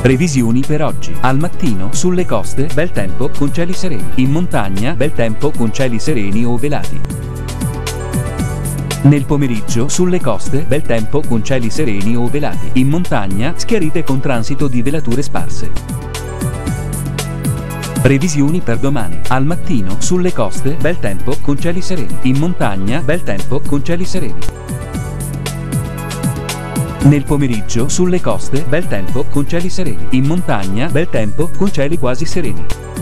Previsioni per oggi. Al mattino, sulle coste, bel tempo con cieli sereni. In montagna, bel tempo con cieli sereni o velati. Nel pomeriggio, sulle coste, bel tempo con cieli sereni o velati. In montagna, schiarite con transito di velature sparse. Previsioni per domani. Al mattino, sulle coste, bel tempo con cieli sereni. In montagna, bel tempo con cieli sereni. Nel pomeriggio, sulle coste, bel tempo con cieli sereni. In montagna, bel tempo con cieli quasi sereni.